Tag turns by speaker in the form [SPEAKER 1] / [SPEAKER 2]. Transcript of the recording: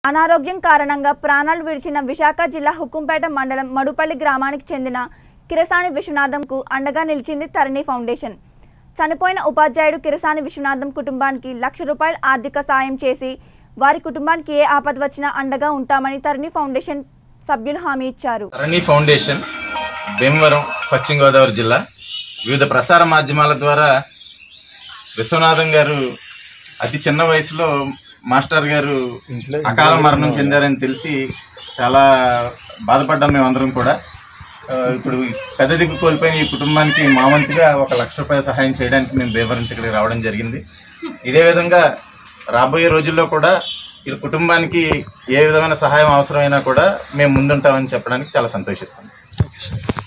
[SPEAKER 1] అనారోగ్యం కారణంగా ప్రాణాలు విడిచిన విశాఖ జిల్లా హుకుంపేట మండలం మడుపల్లి గ్రామానికి చెందిన కిరసాని విశ్వనాథంకు అండగా నిలిచింది తరణి ఫౌండేషన్. చనిపోయిన ఉపాధ్యాయుడు కిరసాని విశ్వనాథం కుటుంబానికి ₹1,00,000 ఆర్థిక సాయం చేసి వారి కుటుంబానికి ఏ ఆపద వచ్చినా అండగా ఉంటామని తరణి ఫౌండేషన్ సభ్యులు హామీ ఇచ్చారు.
[SPEAKER 2] తరణి ఫౌండేషన్ భీమవరం, పశ్చిమ గోదావరి జిల్లా వివిధ ప్రసార మాధ్యమాల ద్వారా విశ్వనాథం గారు అతి చిన్న వయసులో మాస్టర్ గారు అకాల మరణం చెందారని తెలిసి చాలా బాధపడ్డాం మేమందరం కూడా. ఇప్పుడు పెద్ద దిక్కు కోల్పోయిన ఈ కుటుంబానికి మా వంతుగా ₹1,00,000 సహాయం చేయడానికి మేము భీమవరం రావడం జరిగింది. ఇదే విధంగా రాబోయే రోజుల్లో కూడా ఈ కుటుంబానికి ఏ విధమైన సహాయం అవసరమైనా కూడా మేము ముందుంటామని చెప్పడానికి చాలా సంతోషిస్తాం.